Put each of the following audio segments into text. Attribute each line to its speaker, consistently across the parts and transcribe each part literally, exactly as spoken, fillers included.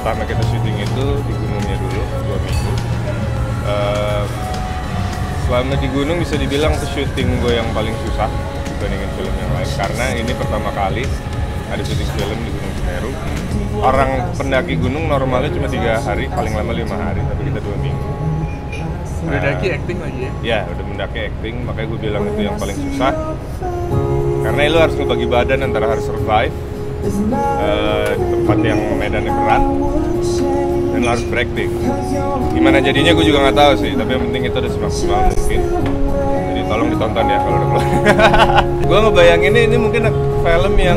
Speaker 1: pertama kita syuting itu di gunungnya dulu dua minggu. Uh, selama di gunung bisa dibilang tuh syuting gue yang paling susah dibandingin film yang lain, karena ini pertama kali ada syuting film di Gunung Semeru. Orang pendaki gunung normalnya cuma tiga hari, paling lama lima hari, tapi kita dua minggu.
Speaker 2: Udah daki acting lagi ya?
Speaker 1: Ya, udah mendaki acting, makanya gue bilang itu yang paling susah. Karena lu harus ngebagi badan antara harus survive uh, di tempat yang medannya berat, dan lu harus berakting. Gimana jadinya gue juga nggak tahu sih, tapi yang penting itu udah semaksimal mungkin. Jadi tolong ditonton ya kalau udah keluar. Gue ngebayangin ini mungkin film yang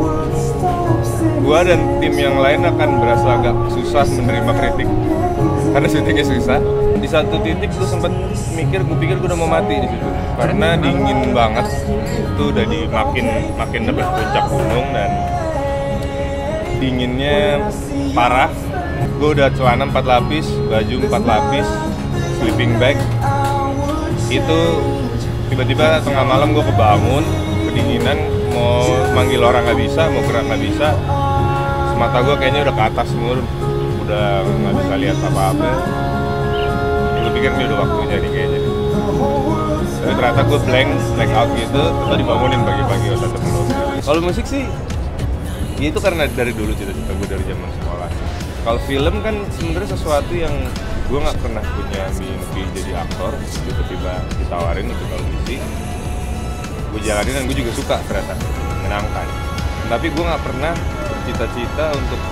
Speaker 1: gue dan tim yang lain akan berasa agak susah menerima kritik karena syutingnya susah. Di satu titik tuh sempat mikir, gue pikir gue udah mau mati di situ karena dingin banget. Itu udah di makin makin deket puncak gunung dan dinginnya parah. Gue udah celana empat lapis, baju empat lapis, sleeping bag. Itu tiba-tiba tengah malam gue kebangun, kedinginan, mau manggil orang nggak bisa, mau gerak nggak bisa. Mata gue kayaknya udah ke atas semua, udah nggak bisa lihat apa-apa. Gue pikir ini udah waktunya nih kayaknya. Tapi ternyata gue blank, blank out gitu, terus dibangunin pagi-pagi oleh temen lo. Kalau musik sih, ya itu karena dari dulu cita-cita gue dari zaman sekolah. Kalau film kan sebenarnya sesuatu yang gue nggak pernah punya mimpi jadi aktor, tiba-tiba ditawarin untuk televisi. Gue jalanin dan gue juga suka ternyata, menyenangkan. Tapi gue nggak pernah bercita-cita untuk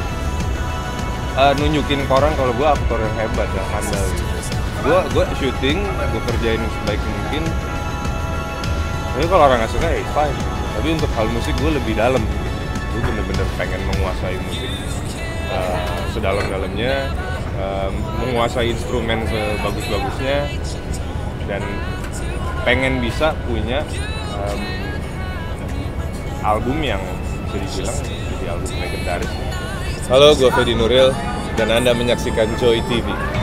Speaker 1: uh, nunjukin ke orang kalau gue aktor yang hebat, yang handal gitu. Gue gue syuting, gue kerjain sebaik mungkin. Tapi kalau orang nggak suka ya fine. Tapi untuk hal musik gue lebih dalam. Gue bener-bener pengen menguasai musik uh, sedalam-dalamnya, uh, menguasai instrumen sebagus-bagusnya, dan pengen bisa punya um, album yang bisa dibilang jadi album legendaris. Halo, gue Fedi Nuril dan Anda menyaksikan Joy T V.